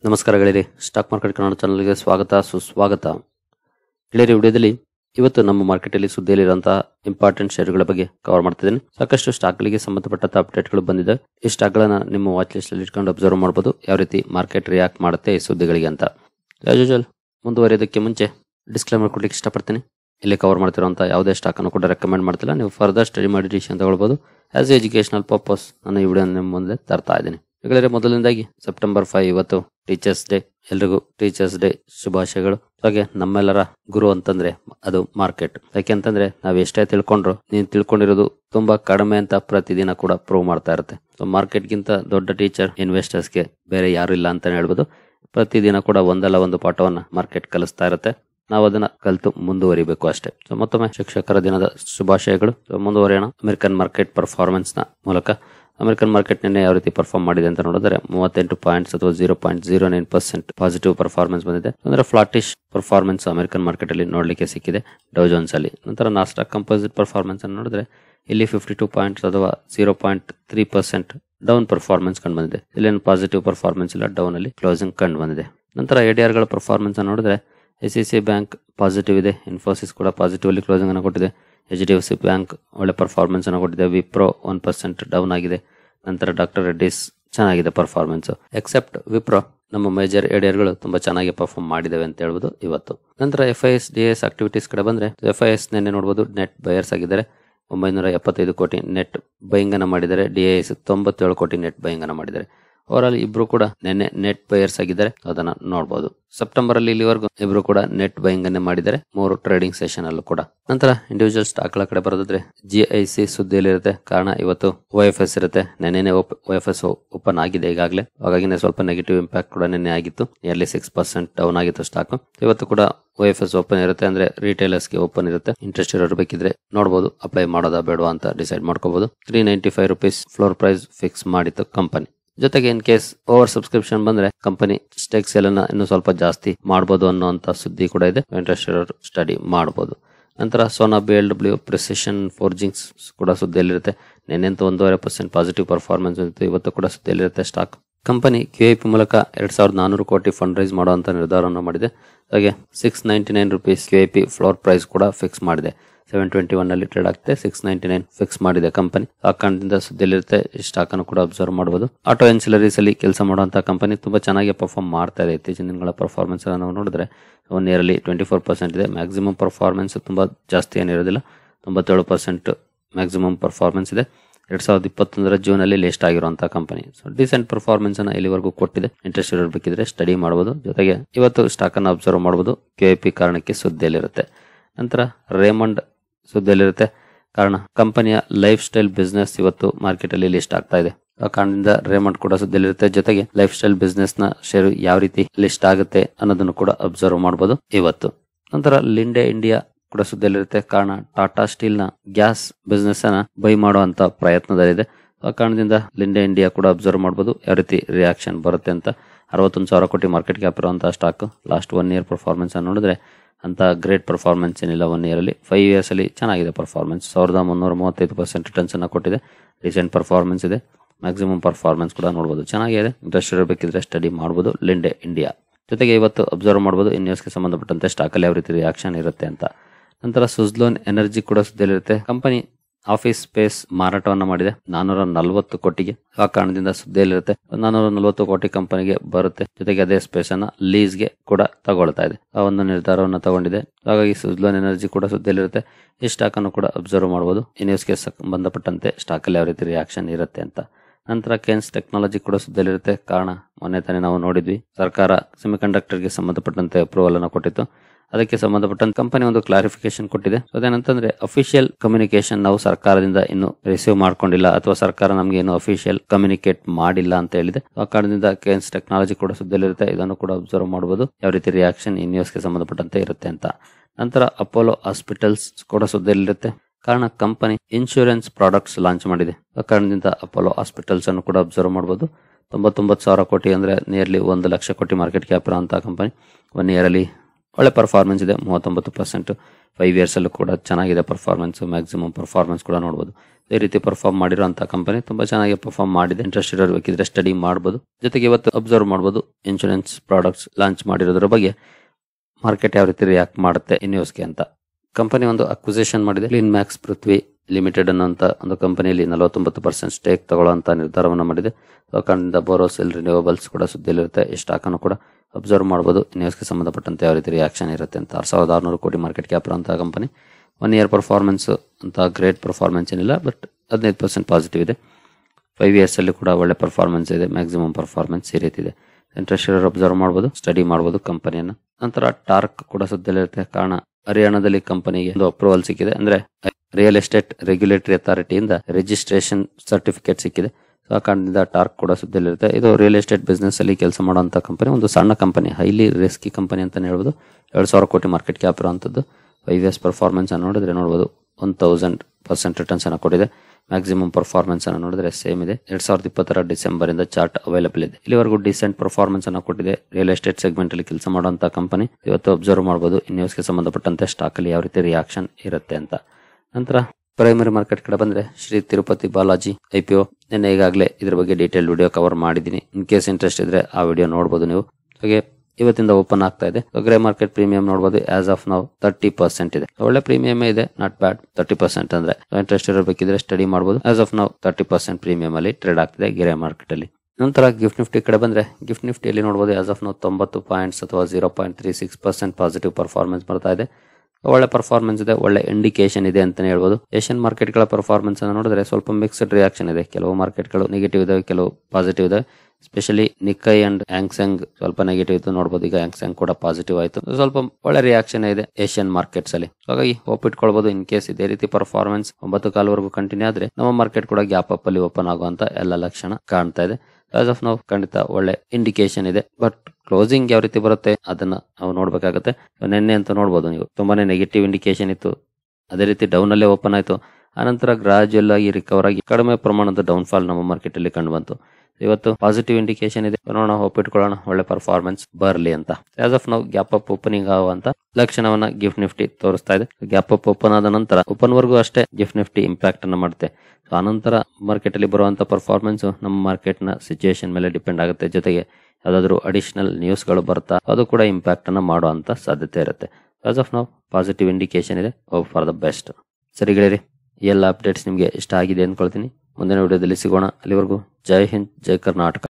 ನಮಸ್ಕಾರ ಗೆಳೆಯರಿ, stock market Kannada ಚಾನಲ್ಗೆ ಸ್ವಾಗತ ಸುಸ್ವಾಗತ. ಗೆಳೆಯರಿ, ವಿಡಿಯೋದಲ್ಲಿ ಇವತ್ತು ನಮ್ಮ ಮಾರ್ಕೆಟಲ್ಲಿ ಸುದ್ದಿಯಲ್ಲಿರುವಂತಹ ಇಂಪಾರ್ಟೆಂಟ್ ಶೇರುಗಳ ಬಗ್ಗೆ ಕವರ್ ಮಾಡ್ತಿದ್ದೇನೆ. ಸಾಕಷ್ಟು ಸ್ಟಾಕ್ಗಳಿಗೆ ಸಂಬಂಧಪಟ್ಟಂತ ಅಪ್ಡೇಟ್ಗಳು ಬಂದಿದೆ. ಈ ಸ್ಟಾಕ್ಗಳನ್ನ ನಿಮ್ಮ ವಾಚ್ ಲಿಸ್ಟ್ ಅಲ್ಲಿ ಇಟ್ಕೊಂಡು ಅಬ್ಸರ್ವ್ ಮಾಡಬಹುದು, ಯಾವ ರೀತಿ ಮಾರ್ಕೆಟ್ ರಿಯಾಕ್ಟ್ ಮಾಡುತ್ತೆ ಈ ಸುದ್ದಿಗಳಿಗೆ ಅಂತ. ಆಸ್ ಯೂಶುವಲ್ ಮುಂದುವರಿಯೋದಕ್ಕೆ ಮುಂಚೆ ಡಿಸ್ಕ್ಲೇಮರ್ ಕೊಡ್ಲಿಕ್ಕೆ ಇಷ್ಟಪಡ್ತೀನಿ. ಇಲ್ಲಿ ಕವರ್ ಮಾಡ್ತಿರುವಂಥ ಯಾವುದೇ ಸ್ಟಾಕ್ ಅನ್ನು ಕೂಡ ರೆಕಮೆಂಡ್ ಮಾಡ್ತಿಲ್ಲ. ನೀವು ಫರ್ದರ್ ಸ್ಟಡಿ ಮಾಡಿ ಡಿಸಿಷನ್ ತಗೊಳ್ಬಹುದು. ಆಸ್ ಎಜುಕೇಶನಲ್ ಪರ್ಪಸ್ ನಾನು ಈ ವಿಡಿಯೋ ನಿಮ್ಮ ಮುಂದೆ ತರ್ತಾ ಇದ್ದೀನಿ. ಗೆಳೆಯರೆ, ಮೊದಲನೇದಾಗಿ ಸೆಪ್ಟೆಂಬರ್ 5 ಇವತ್ತು ಟೀಚರ್ಸ್ ಡೇ. ಎಲ್ರಿಗೂ ಟೀಚರ್ಸ್ ಡೇ ಶುಭಾಶಯಗಳು. ಹಾಗೆ ನಮ್ಮೆಲ್ಲರ ಗುರು ಅಂತಂದ್ರೆ ಅದು ಮಾರ್ಕೆಟ್. ಯಾಕೆಂತಂದ್ರೆ ನಾವ್ ಎಷ್ಟೇ ತಿಳ್ಕೊಂಡ್ರು ನೀನ್ ತಿಳ್ಕೊಂಡಿರೋದು ತುಂಬಾ ಕಡಿಮೆ ಅಂತ ಪ್ರತಿದಿನ ಕೂಡ ಪ್ರೂವ್ ಮಾಡ್ತಾ ಇರುತ್ತೆ. ಸೊ ಮಾರ್ಕೆಟ್ ಗಿಂತ ದೊಡ್ಡ ಟೀಚರ್ ಇನ್ವೆಸ್ಟರ್ಸ್ಗೆ ಬೇರೆ ಯಾರು ಇಲ್ಲ ಅಂತಾನೆ ಹೇಳ್ಬೋದು. ಪ್ರತಿದಿನ ಕೂಡ ಒಂದಲ್ಲ ಒಂದು ಪಾಠವನ್ನ ಮಾರ್ಕೆಟ್ ಕಲಿಸ್ತಾ ಇರುತ್ತೆ. ನಾವು ಅದನ್ನ ಕಲಿತು ಮುಂದುವರಿಬೇಕು ಅಷ್ಟೇ. ಸೊ ಮತ್ತೊಮ್ಮೆ ಶಿಕ್ಷಕರ ದಿನದ ಶುಭಾಶಯಗಳು. ಮುಂದುವರಿಯೋಣ. ಅಮೆರಿಕನ್ ಮಾರ್ಕೆಟ್ ಪರ್ಫಾರ್ಮೆನ್ಸ್ ನ ಮೂಲಕ. ಅಮೆರಿಕನ್ ಮಾರ್ಕೆಟ್ ನಿನ್ನೆ ಯಾವ ರೀತಿ ಪರ್ಫಾರ್ಮ್ ಮಾಡಿದೆ ಅಂತ ನೋಡಿದ್ರೆ 38 ಪಾಯಿಂಟ್ಸ್ ಅಥವಾ 0.09% ಪಾಸಿಟಿವ್ ಪರ್ಫಾರ್ಮೆನ್ಸ್ ಬಂದಿದೆ. ಅಂದ್ರೆ ಫ್ಲಾಟಿಶ್ ಪರ್ಫಾರ್ಮೆನ್ಸ್ ಅಮೆರಿಕನ್ ಮಾರ್ಕೆಟ್ ಅಲ್ಲಿ ನೋಡ್ಲಿಕ್ಕೆ ಸಿಕ್ಕಿದೆ ಡೌ ಜೋನ್ಸ್ ಅಲ್ಲಿ. ನಂತರ ನಾಸ್ಡಾಕ್ ಕಂಪೋಸಿಟ್ ಪರ್ಫಾರ್ಮೆನ್ಸ್ ಅನ್ನು ನೋಡಿದ್ರೆ ಇಲ್ಲಿ 52 ಪಾಯಿಂಟ್ಸ್ ಅಥವಾ 0.3% ಡೌನ್ ಪರ್ಫಾರ್ಮೆನ್ಸ್ ಕಂಡು ಬಂದಿದೆ. ಇಲ್ಲೇನು ಪಾಸಿಟಿವ್ ಪರ್ಫಾರ್ಮೆನ್ಸ್ ಇಲ್ಲ, ಡೌನ್ ಅಲ್ಲಿ ಕ್ಲೋಸಿಂಗ್ ಕಂಡು ಬಂದಿದೆ. ನಂತರ ಎಡಿಆರ್ ಗಳ ಪರ್ಫಾರ್ಮೆನ್ಸ್ ಅನ್ನು ನೋಡಿದ್ರೆ ಐಸಿಐಸಿಐ ಬ್ಯಾಂಕ್ ಪಾಸಿಟಿವ್ ಇದೆ, ಇನ್ಫೋಸಿಸ್ ಕೂಡ ಪಾಸಿಟಿವ್ ಅಲ್ಲಿ ಕ್ಲೋಸಿಂಗ್ ಅನ್ನು ಕೊಟ್ಟಿದೆ. HDFC ಬ್ಯಾಂಕ್ ಒಳ್ಳೆ ಪರ್ಫಾರ್ಮೆನ್ಸ್ ಅನ್ನು ಕೊಟ್ಟಿದೆ. ವಿಪ್ರೋ 1% ಡೌನ್ ಆಗಿದೆ. ನಂತರ ಡಾಕ್ಟರ್ ರೆಡ್ಡಿಸ್ ಚೆನ್ನಾಗಿದೆ ಪರ್ಫಾರ್ಮೆನ್ಸ್. ಎಕ್ಸೆಪ್ಟ್ ವಿಪ್ರೋ ನಮ್ಮ ಮೇಜರ್ ಎಡಿಆರ್ಗಳು ತುಂಬಾ ಚೆನ್ನಾಗಿ ಪರ್ಫಾರ್ಮ್ ಮಾಡಿದಾವೆ ಅಂತ ಹೇಳ್ಬೋದು ಇವತ್ತು. ನಂತರ FIS DIS ಆಕ್ಟಿವಿಟೀಸ್ ಕಡೆ ಬಂದ್ರೆ FIS ನಿನ್ನೆ ನೋಡಬಹುದು ನೆಟ್ ಬಯರ್ಸ್ ಆಗಿದ್ದಾರೆ. 975 ಕೋಟಿ ನೆಟ್ ಬೈಯಿಂಗ್ ಅನ್ನ ಮಾಡಿದ್ದಾರೆ. DIS 97 ಕೋಟಿ ನೆಟ್ ಬೈಯಿಂಗ್ ಅನ್ನ ಮಾಡಿದ್ದಾರೆ. ಓವರಾಲ್ ಇಬ್ರು ಕೂಡ ನಿನ್ನೆ ನೆಟ್ ಬೈಯರ್ಸ್ ಆಗಿದ್ದಾರೆ, ಅದನ್ನ ನೋಡಬಹುದು. ಸೆಪ್ಟೆಂಬರ್ ಅಲ್ಲಿ ಇಲ್ಲಿವರೆಗೂ ಇಬ್ರು ಕೂಡ ನೆಟ್ ಬೈಯಿಂಗ್ ಅನ್ನೇ ಮಾಡಿದ್ದಾರೆ 3 ಟ್ರೇಡಿಂಗ್ ಸೆಷನ್ ಅಲ್ಲೂ ಕೂಡ. ನಂತರ ಇಂಡಿವಿಜುವಲ್ ಸ್ಟಾಕ್ ಗಳ ಕಡೆ ಬರೋದಾದ್ರೆ GIC ಸುದ್ದಿಯಲ್ಲಿರುತ್ತೆ. ಕಾರಣ ಇವತ್ತು OFS ಇರುತ್ತೆ. ನೆನ್ನೆ OFS ಓಪನ್ ಆಗಿದೆ ಈಗಾಗಲೇ, ಹಾಗಾಗಿ ಸ್ವಲ್ಪ ನೆಗೆಟಿವ್ ಇಂಪ್ಯಾಕ್ಟ್ ಕೂಡ ನಿನ್ನೆ ಆಗಿತ್ತು. ನಿಯರ್ಲಿ 6% ಡೌನ್ ಆಗಿತ್ತು ಸ್ಟಾಕ್. ಇವತ್ತು ಕೂಡ OFS ಓಪನ್ ಇರುತ್ತೆ, ಅಂದ್ರೆ ರಿಟೇಲರ್ಸ್ ಗೆ ಓಪನ್ ಇರುತ್ತೆ. ಇಂಟ್ರೆಸ್ಟ್ ಇರೋರು ಬೇಕಿದ್ರೆ ನೋಡಬಹುದು, ಅಪ್ಲೈ ಮಾಡೋದಾ ಬೇಡವಾ ಅಂತ ಡಿಸೈಡ್ ಮಾಡ್ಕೋಬಹುದು. 395 rupees ಫ್ಲೋರ್ ಪ್ರೈಸ್ ಫಿಕ್ಸ್ ಮಾಡಿತ್ತು ಕಂಪನಿ. ಜೊತೆಗೆ ಇನ್ ಕೇಸ್ ಓವರ್ ಸಬ್ಸ್ಕ್ರಿಪ್ಷನ್ ಬಂದ್ರೆ ಕಂಪನಿ ಸ್ಟೇಕ್ ಸೇಲ್ ಅನ್ನ ಇನ್ನು ಸ್ವಲ್ಪ ಜಾಸ್ತಿ ಮಾಡಬಹುದು ಅನ್ನುವಂತ ಸುದ್ದಿ ಕೂಡ ಇದೆ. ಇಂಟ್ರೆಸ್ಟ್ ಇರೋರು ಸ್ಟಡಿ ಮಾಡಬಹುದು. ನಂತರ ಸೋನಾ BLW ಪ್ರೆಸಿಷನ್ ಫೋರ್ಜಿಂಗ್ಸ್ ಕೂಡ ಸುದ್ದಿಯಲ್ಲಿರುತ್ತೆ. ನಿನ್ನೆಂತೂ 1.5% ಪಾಸಿಟಿವ್ ಪರ್ಫಾರ್ಮೆನ್ಸ್ ಇತ್ತು. ಇವತ್ತು ಕೂಡ ಸುದ್ದಿಯಲ್ಲಿರುತ್ತೆ ಸ್ಟಾಕ್. ಕಂಪನಿ QIP ಮೂಲಕ 2400 ಕೋಟಿ ಫಂಡ್ ರೈಸ್ ಮಾಡುವಂತ ನಿರ್ಧಾರವನ್ನು ಮಾಡಿದೆ. ಹಾಗೆ 699 rupees QIP ಫ್ಲೋರ್ ಪ್ರೈಸ್ ಕೂಡ ಫಿಕ್ಸ್ ಮಾಡಿದೆ. 721 ನಲ್ಲಿ ಟ್ರೇಡ್ ಆಗ್ತಿದೆ. 699 ಫಿಕ್ಸ್ ಮಾಡಿದೆ ಕಂಪನಿ. ಆ ಕಾರಣದಿಂದ ಸುದ್ದಿಯಲ್ಲಿರುತ್ತೆ. ಈ ಸ್ಟಾಕ್ ಅನ್ನು ಕೂಡ ಅಬ್ಸರ್ವ್ ಮಾಡಬಹುದು. ಆಟೋ ಎನ್ಸಿಲರೀಸ್ ಅಲ್ಲಿ ಕೆಲಸ ಮಾಡುವಂತಹ ಕಂಪನಿ ತುಂಬಾ ಚೆನ್ನಾಗಿ ಪರ್ಫಾರ್ಮ್ ಮಾಡ್ತಾ ಇದೆ. ಇತ್ತೀಚಿನ ದಿನಗಳ ಪರ್ಫಾರ್ಮೆನ್ಸ್ ನಾವು ನೋಡಿದ್ರೆ 1 year ಅಲ್ಲಿ 24% ಇದೆ. ಮ್ಯಾಕ್ಸಿಮಮ್ ಪರ್ಫಾರ್ಮೆನ್ಸ್ ತುಂಬಾ ಜಾಸ್ತಿ ಏನಿರೋದಿಲ್ಲ, 97% ಮ್ಯಾಕ್ಸಿಮಮ್ ಪರ್ಫಾರ್ಮೆನ್ಸ್ ಇದೆ. 2021 ಜೂನ್ ಅಲ್ಲಿ ಲಿಸ್ಟ್ ಆಗಿರುವಂತಹ ಕಂಪನಿ. ಸೊ ಡಿಸೆಂಟ್ ಪರ್ಫಾರ್ಮೆನ್ಸ್ ಅನ್ನ ಇಲ್ಲಿವರೆಗೂ ಕೊಟ್ಟಿದೆ. ಇಂಟ್ರೆಸ್ಟ್ ಇರಬೇಕಿದ್ರೆ ಸ್ಟಡಿ ಮಾಡಬಹುದು. ಜೊತೆಗೆ ಇವತ್ತು ಸ್ಟಾಕ್ ಅನ್ನು ಅಬ್ಸರ್ವ್ ಮಾಡಬಹುದು. QIP ಕಾರಣಕ್ಕೆ ಸುದ್ದಿಯಲ್ಲಿರುತ್ತೆ. ನಂತರ ರೇಮಂಡ್ ಸುದ್ದಿಯಲ್ಲಿರುತ್ತೆ. ಕಾರಣ ಕಂಪನಿಯ ಲೈಫ್ ಸ್ಟೈಲ್ ಬಿಸ್ನೆಸ್ ಇವತ್ತು ಮಾರ್ಕೆಟ್ ಅಲ್ಲಿ ಲಿಸ್ಟ್ ಆಗ್ತಾ ಇದೆ. ಆ ಕಾರಣದಿಂದ ರೇಮಂಡ್ ಕೂಡ ಸುದ್ದಿಯಲ್ಲಿರುತ್ತೆ. ಜೊತೆಗೆ ಲೈಫ್ ಸ್ಟೈಲ್ ಬಿಸ್ನೆಸ್ ನ ಶೇರು ಯಾವ ರೀತಿ ಲಿಸ್ಟ್ ಆಗುತ್ತೆ ಅನ್ನೋದನ್ನು ಕೂಡ ಅಬ್ಸರ್ವ್ ಮಾಡಬಹುದು ಇವತ್ತು. ನಂತರ ಲಿಂಡೆ ಇಂಡಿಯಾ ಕೂಡ ಸುದ್ದಿಯಲ್ಲಿರುತ್ತೆ. ಕಾರಣ ಟಾಟಾ ಸ್ಟೀಲ್ ನ ಗ್ಯಾಸ್ ಬಿಸ್ನೆಸ್ ಅನ್ನ ಬೈ ಮಾಡುವಂತ ಪ್ರಯತ್ನದಲ್ಲಿದೆ. ಆ ಕಾರಣದಿಂದ ಲಿಂಡೆ ಇಂಡಿಯಾ ಕೂಡ ಅಬ್ಸರ್ವ್ ಮಾಡಬಹುದು ಯಾವ ರೀತಿ ರಿಯಾಕ್ಷನ್ ಬರುತ್ತೆ ಅಂತ. 61,000 ಕೋಟಿ ಮಾರ್ಕೆಟ್ ಕ್ಯಾಪ್ ಇರುವಂತಹ ಸ್ಟಾಕ್. ಲಾಸ್ಟ್ 1 year ಪರ್ಫಾರ್ಮೆನ್ಸ್ ಅನ್ನು ನೋಡಿದ್ರೆ ಅಂತ ಗ್ರೇಟ್ ಪರ್ಫಾರ್ಮೆನ್ಸ್ ಏನಿಲ್ಲ. 1 year ಅಲ್ಲಿ 5 years ಅಲ್ಲಿ ಚೆನ್ನಾಗಿದೆ ಪರ್ಫಾರ್ಮೆನ್ಸ್. 1335% ರಿಟರ್ನ್ಸ್ ಅನ್ನ ಕೊಟ್ಟಿದೆ. ರೀಸೆಂಟ್ ಪರ್ಫಾರ್ಮೆನ್ಸ್ ಇದೆ. ಮ್ಯಾಕ್ಸಿಮಮ್ ಪರ್ಫಾರ್ಮೆನ್ಸ್ ಕೂಡ ನೋಡಬಹುದು, ಚೆನ್ನಾಗಿದೆ. ಇಂಟ್ರೆಸ್ಟ್ ಇರಬೇಕಿದ್ರೆ ಸ್ಟಡಿ ಮಾಡಬಹುದು ಲಿಂಡೆ ಇಂಡಿಯಾ. ಜೊತೆಗೆ ಇವತ್ತು ಅಬ್ಸರ್ವ್ ಮಾಡಬಹುದು ಇನ್ವೆಸ್ಟ್ಗೆ ಸಂಬಂಧಪಟ್ಟಂತೆ ಸ್ಟಾಕ್ ಅಲ್ಲಿ ಯಾವ ರೀತಿ ರಿಯಾಕ್ಷನ್ ಇರುತ್ತೆ ಅಂತ. ನಂತರ ಸುಜ್ಲೋನ್ ಎನರ್ಜಿ ಕೂಡ ಸುದ್ದಿಯಲ್ಲಿರುತ್ತೆ. ಕಂಪನಿ ಆಫೀಸ್ ಸ್ಪೇಸ್ ಮಾರಾಟವನ್ನ ಮಾಡಿದೆ 440 ಕೋಟಿಗೆ. ಆ ಕಾರಣದಿಂದ ಸುದ್ದಿಯಲ್ಲಿರುತ್ತೆ. 440 ಕೋಟಿ ಕಂಪನಿಗೆ ಬರುತ್ತೆ. ಜೊತೆಗೆ ಅದೇ ಸ್ಪೇಸ್ ಅನ್ನ ಲೀಸ್ ಗೆ ಕೂಡ ತಗೊಳ್ತಾ ಇದೆ. ಆ ಒಂದು ನಿರ್ಧಾರವನ್ನ ತಗೊಂಡಿದೆ. ಹಾಗಾಗಿ ಸುಜ್ಲೋನ್ ಎನರ್ಜಿ ಕೂಡ ಸುದ್ದಿಯಲ್ಲಿರುತ್ತೆ. ಈ ಸ್ಟಾಕ್ ಅನ್ನು ಕೂಡ ಅಬ್ಸರ್ವ್ ಮಾಡಬಹುದು. ಈ ನ್ಯೂಸ್ಗೆ ಸಂಬಂಧಪಟ್ಟಂತೆ ಸ್ಟಾಕ್ ಅಲ್ಲಿ ಯಾವ ರೀತಿ ರಿಯಾಕ್ಷನ್ ಇರುತ್ತೆ ಅಂತ. ನಂತರ ಕೇನ್ಸ್ ಟೆಕ್ನಾಲಜಿ ಕೂಡ ಸುದ್ದಿಯಲ್ಲಿರುತ್ತೆ. ಕಾರಣ ಮೊನ್ನೆ ತಾನೇ ನಾವು ನೋಡಿದ್ವಿ, ಸರ್ಕಾರ ಸೆಮಿಕಂಡಕ್ಟರ್ ಗೆ ಸಂಬಂಧಪಟ್ಟಂತೆ ಅಪ್ರೂವಲ್ ಅನ್ನು ಕೊಟ್ಟಿತ್ತು. ಅದಕ್ಕೆ ಸಂಬಂಧಪಟ್ಟಂತ ಕಂಪನಿ ಒಂದು ಕ್ಲಾರಿಫಿಕೇಶನ್ ಕೊಟ್ಟಿದೆ. ಅದೇನಂತಂದ್ರೆ ಅಫಿಷಿಯಲ್ ಕಮ್ಯುನಿಕೇಶನ್ ನಾವು ಸರ್ಕಾರದಿಂದ ಇನ್ನು ರಿಸೀವ್ ಮಾಡ್ಕೊಂಡಿಲ್ಲ, ಅಥವಾ ಸರ್ಕಾರ ನಮ್ಗೆ ಏನು ಅಫಿಷಿಯಲ್ ಕಮ್ಯುನಿಕೇಟ್ ಮಾಡಿಲ್ಲ ಅಂತ ಹೇಳಿದೆ. ಆ ಕಾರಣದಿಂದ ಕೇನ್ಸ್ ಟೆಕ್ನಾಲಜಿ ಕೂಡ ಸುದ್ದಿಯಲ್ಲಿರುತ್ತೆ. ಇದನ್ನು ಕೂಡ ಅಬ್ಸರ್ವ್ ಮಾಡಬಹುದು ಯಾವ ರೀತಿ ರಿಯಾಕ್ಷನ್ ಈ ನ್ಯೂಸ್ಗೆ ಸಂಬಂಧಪಟ್ಟಂತೆ ಇರುತ್ತೆ ಅಂತ. ನಂತರ ಅಪೋಲೋ ಹಾಸ್ಪಿಟಲ್ಸ್ ಕೂಡ ಸುದ್ದಿಯಲ್ಲಿರುತ್ತೆ. ಕಾರಣ ಕಂಪನಿ ಇನ್ಶೂರೆನ್ಸ್ ಪ್ರಾಡಕ್ಟ್ಸ್ ಲಾಂಚ್ ಮಾಡಿದೆ. ಆ ಕಾರಣದಿಂದ ಅಪೋಲೋ ಹಾಸ್ಪಿಟಲ್ಸ್ ಅನ್ನು ಕೂಡ ಅಬ್ಸರ್ವ್ ಮಾಡಬಹುದು. 99,000 ಕೋಟಿ ಅಂದ್ರೆ ನಿಯರ್ಲಿ 1 ಲಕ್ಷ ಕೋಟಿ ಮಾರ್ಕೆಟ್ ಕ್ಯಾಪ್ ಇರುವಂತಹ ಕಂಪನಿ. 1 year ಅಲ್ಲಿ ಒಳ್ಳೆ ಪರ್ಫಾರ್ಮೆನ್ಸ್ ಇದೆ, 39%. 5 years ಅಲ್ಲೂ ಕೂಡ ಚೆನ್ನಾಗಿದೆ ಪರ್ಫಾರ್ಮೆನ್ಸ್. ಮ್ಯಾಕ್ಸಿಮಮ್ ಪರ್ಫಾರ್ಮೆನ್ಸ್ ಕೂಡ ನೋಡಬಹುದು. ಈ ರೀತಿ ಪರ್ಫಾರ್ಮ್ ಮಾಡಿರುವಂತ ಕಂಪನಿ ತುಂಬಾ ಚೆನ್ನಾಗಿ ಪರ್ಫಾರ್ಮ್ ಮಾಡಿದೆ. ಇಂಟ್ರೆಸ್ಟ್ ಇರೋರು ಬೇಕಿದ್ರೆ ಸ್ಟಡಿ ಮಾಡಬಹುದು. ಜೊತೆಗೆ ಇವತ್ತು ಅಬ್ಸರ್ವ್ ಮಾಡಬಹುದು ಇನ್ಶೂರೆನ್ಸ್ ಪ್ರಾಡಕ್ಟ್ಸ್ ಲಾಂಚ್ ಮಾಡಿರೋದ್ರ ಬಗ್ಗೆ ಮಾರ್ಕೆಟ್ ಯಾವ ರೀತಿ ರಿಯಾಕ್ಟ್ ಮಾಡುತ್ತೆ ಈ ನ್ಯೂಸ್ಗೆ ಅಂತ. ಕಂಪನಿ ಒಂದು ಅಕ್ವಿಸಿಷನ್ ಮಾಡಿದೆ. ಕ್ಲೀನ್ ಮ್ಯಾಕ್ಸ್ ಪೃಥ್ವಿ ಲಿಮಿಟೆಡ್ ಅನ್ನುವಂತ ಒಂದು ಕಂಪನಿಯಲ್ಲಿ 49% ಸ್ಟೇಕ್ ತಗೊಳ್ಳುವಂತ ನಿರ್ಧಾರವನ್ನು ಮಾಡಿದೆ. ಕಾರಣದಿಂದ ಬೋರೋಸಿಲ್ ರಿನ್ಯೂವಬಲ್ಸ್ ಕೂಡ ಸುದ್ದಿಯಲ್ಲಿರುತ್ತೆ. ಈ ಸ್ಟಾಕ್ ಅನ್ನು ಕೂಡ ಅಬ್ಸರ್ವ್ ಮಾಡಬಹುದು. ನ್ಯೂಸ್ಗೆ ಸಂಬಂಧಪಟ್ಟಂತೆ ಯಾವ ರೀತಿ ರಿಯಾಕ್ಷನ್ ಇರುತ್ತೆ ಅಂತ. 6,600 ಕೋಟಿ ಮಾರ್ಕೆಟ್ ಕ್ಯಾಪ್ ಇರುವಂತಹ ಕಂಪನಿ. 1 ಇಯರ್ ಪರ್ಫಾರ್ಮೆನ್ಸ್ ಅಂತ ಗ್ರೇಟ್ ಪರ್ಫಾರ್ಮೆನ್ಸ್ ಏನಿಲ್ಲ, ಬಟ್ 15% ಪಾಸಿಟಿವ್ ಇದೆ. 5 ಇಯರ್ಸ್ ಅಲ್ಲಿ ಕೂಡ ಒಳ್ಳೆ ಪರ್ಫಾರ್ಮೆನ್ಸ್ ಇದೆ. ಮ್ಯಾಕ್ಸಿಮಮ್ ಪರ್ಫಾರ್ಮೆನ್ಸ್ ಈ ರೀತಿ ಇದೆ. ಇಂಟ್ರೆಸ್ಟ್ ಇರೋರು ಅಬ್ಸರ್ವ್ ಮಾಡಬಹುದು, ಸ್ಟಡಿ ಮಾಡಬಹುದು ಕಂಪನಿಯನ್ನ. ನಂತರ ಟಾರ್ಕ್ ಕೂಡ ಸುದ್ದಿಯಲ್ಲಿರುತ್ತೆ. ಕಾರಣ ಹರಿಯಾಣದಲ್ಲಿ ಕಂಪನಿಗೆ ಒಂದು ಅಪ್ರೂವಲ್ ಸಿಕ್ಕಿದೆ. ಅಂದ್ರೆ ರಿಯಲ್ ಎಸ್ಟೇಟ್ ರೆಗ್ಯುಲೇಟರಿ ಅಥಾರಿಟಿಯಿಂದ ರಿಜಿಸ್ಟ್ರೇಷನ್ ಸರ್ಟಿಫಿಕೇಟ್ ಸಿಕ್ಕಿದೆ. ಆ ಕಾರಣದಿಂದ ಟಾರ್ಕ್ ಕೂಡ ಸುದ್ದಿಯಲ್ಲಿರುತ್ತೆ. ಇದು ರಿಯಲ್ ಎಸ್ಟೇಟ್ ಬಿಸ್ನೆಸ್ ಅಲ್ಲಿ ಕೆಲಸ ಮಾಡುವಂತ ಕಂಪನಿ. ಒಂದು ಸಣ್ಣ ಕಂಪನಿ, ಹೈಲಿ ರಿಸ್ಕಿ ಕಂಪನಿ ಅಂತಾನೆ ಹೇಳ್ಬೋದು. 2,000 ಕೋಟಿ ಮಾರ್ಕೆಟ್ ಕ್ಯಾಪ್ ಇರುವಂತದ್ದು. 5 ಇಯರ್ಸ್ ಪರ್ಫಾರ್ಮೆನ್ಸ್ ಅನ್ನು ನೋಡಿದ್ರೆ ನೋಡಬಹುದು 1000% ರಿಟರ್ನ್ಸ್ ಅನ್ನು ಕೊಟ್ಟಿದೆ. ಮ್ಯಾಕ್ಸಿಮಮ್ ಪರ್ಫಾರ್ಮೆನ್ಸ್ ಅನ್ನು ನೋಡಿದ್ರೆ ಸೇಮ್ ಇದೆ. 2020 ಡಿಸೆಂಬರ್ ಇಂದ ಚಾರ್ಟ್ ಅವೈಲಬಲ್ ಇದೆ. ಇಲ್ಲಿವರೆಗೂ ಡಿಸೆಂಟ್ ಪರ್ಫಾರ್ಮೆನ್ಸ್ ಅನ್ನು ಕೊಟ್ಟಿದೆ. ರಿಯಲ್ ಎಸ್ಟೇಟ್ ಸೆಗ್ಮೆಂಟ್ ಅಲ್ಲಿ ಕೆಲಸ ಮಾಡುವಂತ ಕಂಪನಿ. ಇವತ್ತು ಅಬ್ಸರ್ವ್ ಮಾಡಬಹುದು ಈ ನ್ಯೂಸ್ಗೆ ಸಂಬಂಧಪಟ್ಟಂತೆ ಸ್ಟಾಕ್ ಅಲ್ಲಿ ಯಾವ ರೀತಿ ರಿಯಾಕ್ಷನ್ ಇರುತ್ತೆ ಅಂತ. ನಂತರ ಪ್ರೈಮರಿ ಮಾರ್ಕೆಟ್ ಕಡೆ ಬಂದ್ರೆ ಶ್ರೀ ತಿರುಪತಿ ಬಾಲಾಜಿ IPO ನಿನ್ನೆ ಈಗಾಗಲೇ ಇದ್ರ ಬಗ್ಗೆ ಡೀಟೇಲ್ ವಿಡಿಯೋ ಕವರ್ ಮಾಡಿದೀನಿ. ಇನ್ ಕೇಸ್ ಇಂಟ್ರೆಸ್ಟ್ ಇದ್ರೆ ಆ ವಿಡಿಯೋ ನೋಡಬಹುದು ನೀವು. ಹಾಗೆ ಇವತ್ತಿಂದ ಓಪನ್ ಆಗ್ತಾ ಇದೆ. ಗ್ರೇ ಮಾರ್ಕೆಟ್ ಪ್ರೀಮಿಯಂ ನೋಡಬಹುದು. ಆಸ್ ಆಫ್ ನೌ 30% ಇದೆ. ಒಳ್ಳೆ ಪ್ರೀಮಿಯಂ ಇದೆ, ನಾಟ್ ಬ್ಯಾಡ್. 30% ಅಂದ್ರೆ ಇಂಟ್ರೆಸ್ಟ್ ಇರಬೇಕಿದ್ರೆ ಸ್ಟಡಿ ಮಾಡಬಹುದು. ಆಸ್ ಆಫ್ ನೌ 30% ಪ್ರೀಮಿಯಂ ಅಲ್ಲಿ ಟ್ರೇಡ್ ಆಗ್ತಿದೆ ಗ್ರೇ ಮಾರ್ಕೆಟ್ ಅಲ್ಲಿ. ನಂತರ ಗಿಫ್ಟ್ ನಿಫ್ಟಿ ಕಡೆ ಬಂದ್ರೆ ಗಿಫ್ಟ್ ನಿಫ್ಟಿಯಲ್ಲಿ ನೋಡಬಹುದು ಆಸ್ ಆಫ್ ನೌ 90 ಪಾಯಿಂಟ್ಸ್ ಅಥವಾ 0.36% ಪಾಸಿಟಿವ್ ಪರ್ಫಾರ್ಮೆನ್ಸ್ ಬರ್ತಾ ಇದೆ. ಒಳ್ಳೆ ಪರ್ಫಾರ್ಮೆನ್ಸ್ ಇದೆ, ಒಳ್ಳೆ ಇಂಡಿಕೇಶನ್ ಇದೆ ಅಂತಾನೆ ಹೇಳ್ಬೋದು. ಏಷ್ಯನ್ ಮಾರ್ಕೆಟ್ ಗಳ ಪರ್ಫಾರ್ಮೆನ್ಸ್ ಅನ್ನು ನೋಡಿದ್ರೆ ಸ್ವಲ್ಪ ಮಿಕ್ಸ್ಡ್ ರಿಯಾಕ್ಷನ್ ಇದೆ. ಕೆಲವು ಮಾರ್ಕೆಟ್ ಗಳು ನೆಗೆಟಿವ್ ಇದಾವೆ, ಕೆಲವು ಪಾಸಿಟಿವ್ ಇದಾವೆ. ಸ್ಪೆಷಲಿ ನಿಕ್ಕೈ ಅಂಡ್ ಹ್ಯಾಂಗ್ಸೆಂಗ್ ಸ್ವಲ್ಪ ನೆಗೆಟಿವ್ ಇತ್ತು ನೋಡಬಹುದು. ಈಗ ಹ್ಯಾಂಗ್ಸೆಂಗ್ ಕೂಡ ಪಾಸಿಟಿವ್ ಆಯ್ತು. ಸ್ವಲ್ಪ ಒಳ್ಳೆ ರಿಯಾಕ್ಷನ್ ಇದೆ ಏಷ್ಯನ್ ಮಾರ್ಕೆಟ್ಸ್ ಅಲ್ಲಿ. ಹಾಗಾಗಿ ಹೋಪ್ ಇಟ್ಕೊಳ್ಬಹುದು. ಇನ್ ಕೇಸ್ ಇದೇ ರೀತಿ ಪರ್ಫಾರ್ಮೆನ್ಸ್ 9:15 ಕಂಟಿನ್ಯೂ ಆದ್ರೆ ನಮ್ಮ ಮಾರ್ಕೆಟ್ ಕೂಡ ಗ್ಯಾಪ್ ಅಪ್ ಅಲ್ಲಿ ಓಪನ್ ಆಗುವಂತ ಎಲ್ಲ ಲಕ್ಷಣ ಕಾಣ್ತಾ ಇದೆ. ಆಸ್ ಆಫ್ ನೌ ಖಂಡಿತ ಒಳ್ಳೆ ಇಂಡಿಕೇಶನ್ ಇದೆ. ಬಟ್ ಕ್ಲೋಸಿಂಗ್ ಯಾವ ರೀತಿ ಬರುತ್ತೆ ಅದನ್ನ ನಾವು ನೋಡ್ಬೇಕಾಗತ್ತೆ. ನಿನ್ನೆ ಅಂತ ನೋಡಬಹುದು ನೀವು, ತುಂಬಾನೇ ನೆಗೆಟಿವ್ ಇಂಡಿಕೇಶನ್ ಇತ್ತು. ಅದೇ ರೀತಿ ಡೌನ್ ಅಲ್ಲೇ ಓಪನ್ ಆಯ್ತು. ಆನಂತರ ಗ್ರಾಜುಯಲ್ ಆಗಿ ರಿಕವರ್ ಆಗಿ ಕಡಿಮೆ ಪ್ರಮಾಣದ ಡೌನ್ ಫಾಲ್ ನಮ್ಮ ಮಾರ್ಕೆಟ್ ಅಲ್ಲಿ ಕಂಡು ಬಂತು. ಇವತ್ತು ಪಾಸಿಟಿವ್ ಇಂಡಿಕೇಶನ್ ಇದೆ. ನೋಡೋಣ, ಹೋಪ್ ಇಟ್ಕೊಳ್ಳೋಣ ಒಳ್ಳೆ ಪರ್ಫಾರ್ಮೆನ್ಸ್ ಬರಲಿ ಅಂತ. As of now gap up opening ಆಗುವಂತ ಲಕ್ಷಣವನ್ನ ಗಿಫ್ಟ್ ನಿಫ್ಟಿ ತೋರಿಸ್ತಾ ಇದೆ. ಗ್ಯಾಪ್ ಅಪ್ ಓಪನ್ ಆದ ನಂತರ ಓಪನ್ ವರ್ಗೂ ಅಷ್ಟೇ ಗಿಫ್ಟ್ ನಿಫ್ಟಿ ಇಂಪ್ಯಾಕ್ಟ್ ಅನ್ನ ಮಾಡುತ್ತೆ. ಆನಂತರ ಮಾರ್ಕೆಟ್ ಅಲ್ಲಿ ಬರುವಂತ ಪರ್ಫಾರ್ಮೆನ್ಸ್ ನಮ್ಮ ಮಾರ್ಕೆಟ್ ನ ಸಿಚುಯೇಷನ್ ಮೇಲೆ ಡಿಪೆಂಡ್ ಆಗುತ್ತೆ. ಜೊತೆಗೆ ಯಾವ್ದಾದ್ರು ಅಡಿಷನಲ್ ನ್ಯೂಸ್ ಗಳು ಬರುತ್ತಾ ಅದು ಕೂಡ ಇಂಪ್ಯಾಕ್ಟ್ ಅನ್ನ ಮಾಡುವಂತ ಸಾಧ್ಯತೆ ಇರುತ್ತೆ. As of now positive indication ಇದೆ. Hope for the best. ಸರಿ ಗೆಳೆಯರಿ, ಎಲ್ಲ ಅಪ್ಡೇಟ್ಸ್ ನಿಮ್ಗೆ ಇಷ್ಟ ಆಗಿದೆ ಅನ್ಕೊಳ್ತೀನಿ. ಮುಂದಿನ ವಿಡಿಯೋದಲ್ಲಿ ಸಿಗೋಣ. ಅಲ್ಲಿವರೆಗೂ ಜೈ ಹಿಂದ್, ಜೈ ಕರ್ನಾಟಕ.